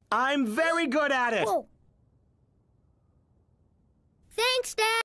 I'm very good at it. Whoa. Thanks, Dad.